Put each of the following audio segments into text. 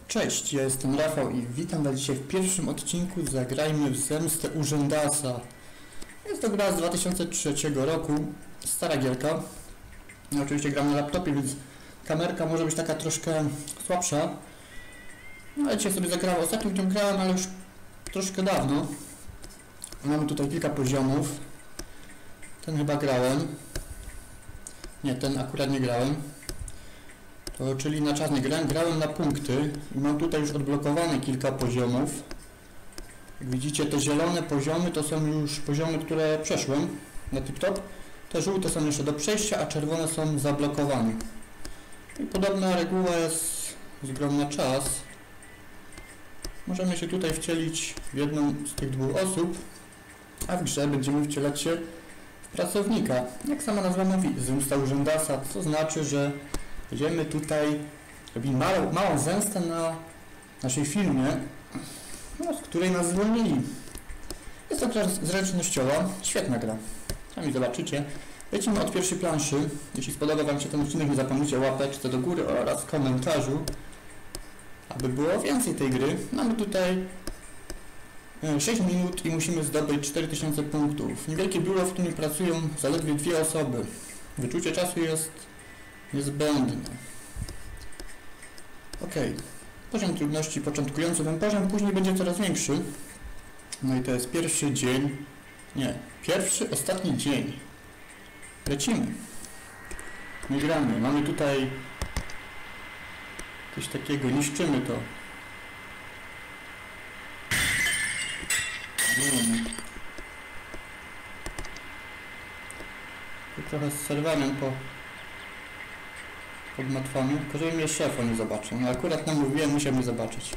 Cześć, ja jestem Rafał i witam Was dzisiaj w pierwszym odcinku Zagrajmy w Zemstę Urzędasa. Jest to gra z 2003 roku, stara gierka. Ja oczywiście gram na laptopie, więc kamerka może być taka troszkę słabsza. No ale dzisiaj sobie zagrałem, ostatnio w nią grałem, ale już troszkę dawno. Mamy tutaj kilka poziomów. Ten chyba grałem. Nie, ten akurat nie grałem. To, czyli na czas nie grałem na punkty i mam tutaj już odblokowane kilka poziomów. Jak widzicie, te zielone poziomy to są już poziomy, które przeszłem na tip-top. Te żółte są jeszcze do przejścia, a czerwone są zablokowane. I podobna reguła jest z grą na czas. Możemy się tutaj wcielić w jedną z tych dwóch osób, a w grze będziemy wcielać się w pracownika. Jak sama nazwa mówi, zemsta urzędasa, co znaczy, że będziemy tutaj robić małą zemstę na naszej firmie, no, z której nas zwolnili. Jest to gra zręcznościowa, świetna gra. Sami zobaczycie. Lecimy od pierwszej planszy. Jeśli spodoba Wam się ten odcinek, nie zapomnijcie łapeczce do góry oraz komentarzu, aby było więcej tej gry. Mamy tutaj 6 minut i musimy zdobyć 4000 punktów. Niewielkie biuro, w którym pracują zaledwie 2 osoby. Wyczucie czasu jest niezbędne. Ok. Poziom trudności początkujący ten poziom, później będzie coraz większy. No i to jest pierwszy dzień. Nie, ostatni dzień. Lecimy. Nie gramy. Mamy tutaj coś takiego, niszczymy to. Tu trochę z serwerem podmatwamy, tylko żeby mnie szefa nie zobaczył. No akurat namówiłem, musiał mnie zobaczyć.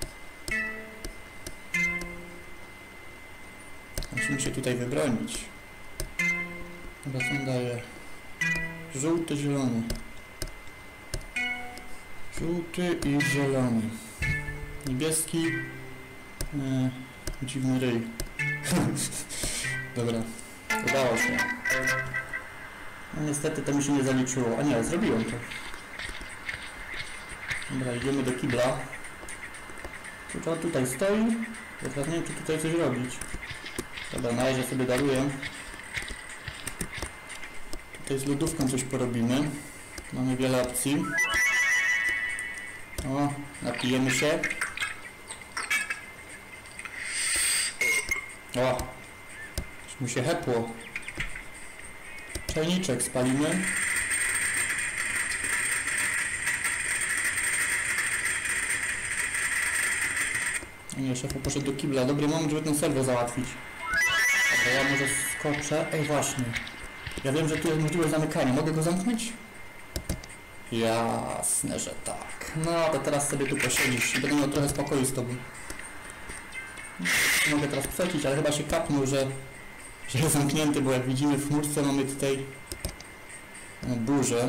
Musimy się tutaj wybronić. Dobra, co on daje? Żółty, zielony. Żółty i zielony. Niebieski. Dziwny ryj. Dobra, udało się. No niestety to mi się nie zaliczyło. A nie, zrobiłem to. Dobra, idziemy do kibla. Tylko on tutaj stoi. Ja teraz nie wiem, czy tutaj coś robić. Dobra, na razie sobie daruję. Tutaj z lodówką coś porobimy. Mamy wiele opcji. O, napijemy się. O, już mu się hepło. Czajniczek spalimy. Nie, szefu poszedł do kibla. Dobry moment, żeby ten serwer załatwić. Dobra, ja może skoczę. Ej, właśnie. Ja wiem, że tu jest możliwość zamykania. Mogę go zamknąć? Jasne, że tak. No, to teraz sobie tu posiedzisz i będę miał trochę spokoju z tobą. Mogę teraz przecić, ale chyba się kapnął, że jest zamknięty, bo jak widzimy w chmurce mamy tutaj burzę.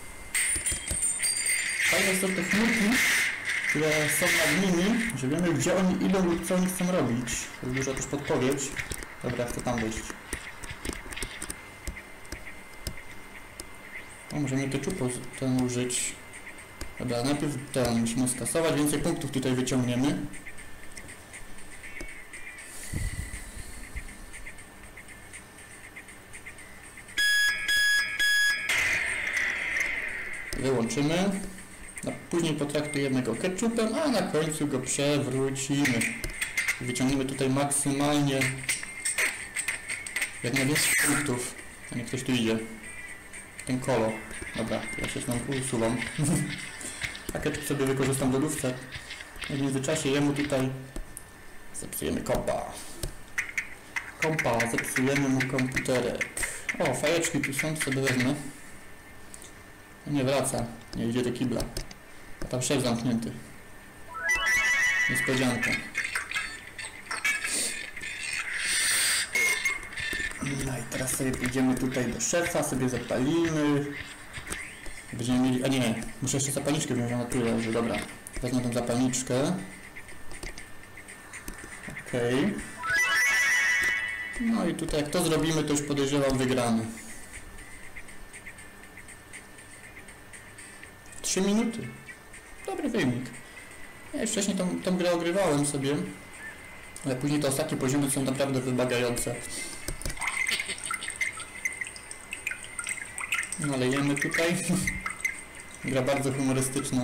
Fajne są te chmurki, które są nad nimi, że wiemy, gdzie oni idą lub co oni chcą robić. To jest duża też podpowiedź. Dobra, chcę tam wejść. O, możemy ketchupu ten użyć. Dobra, najpierw ten musimy skasować, więcej punktów tutaj wyciągniemy. Wyłączymy. Później potraktujemy go ketchupem, a na końcu go przewrócimy. Wyciągniemy tutaj maksymalnie jak najwięcej punktów. A niech ktoś tu idzie. Ten kolo. Dobra, ja się tam usuwam. A ketchup sobie wykorzystam w lodówce. W międzyczasie jemu tutaj zepsujemy kompa. Zepsujemy mu komputerek. O, fajeczki tu są, sobie wezmę. Nie wraca, nie idzie do kibla. A tam szef zamknięty. Niespodzianka. No i teraz sobie pójdziemy tutaj do szefa, sobie zapalimy. Będziemy mieli... A nie, muszę jeszcze zapalniczkę wziąć na tyle, że dobra. Wezmę tą zapalniczkę. Okej. No i tutaj jak to zrobimy, to już podejrzewam wygramy. 3 minuty. Dobry wynik. Ja wcześniej tą grę ogrywałem sobie, ale później te ostatnie poziomy są naprawdę wymagające. Nalejemy tutaj. Gra bardzo humorystyczna.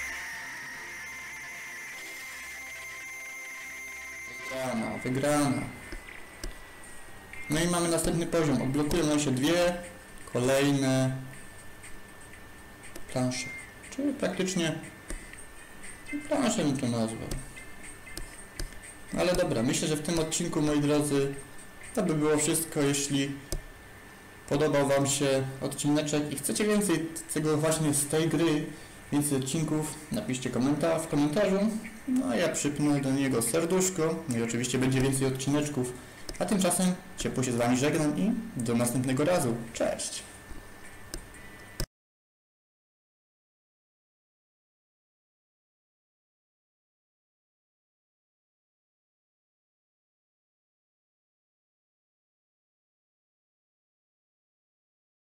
Wygrana. No i mamy następny poziom. Odblokują nam się dwie kolejne plansze. Czyli praktycznie planszę bym to nazwał. Ale dobra, myślę, że w tym odcinku, moi drodzy, to by było wszystko. Jeśli podobał Wam się odcineczek i chcecie więcej tego właśnie z tej gry, więcej odcinków, napiszcie w komentarzu, no a ja przypnę do niego serduszko, no i oczywiście będzie więcej odcineczków. A tymczasem ciepło się z Wami żegnam i do następnego razu. Cześć!